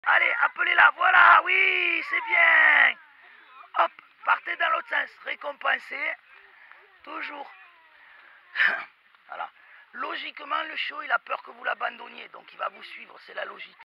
Allez, appelez-la, voilà, oui, c'est bien. Hop, partez dans l'autre sens, récompensez. Toujours. Voilà. Logiquement, le chiot, il a peur que vous l'abandonniez, donc il va vous suivre, c'est la logique.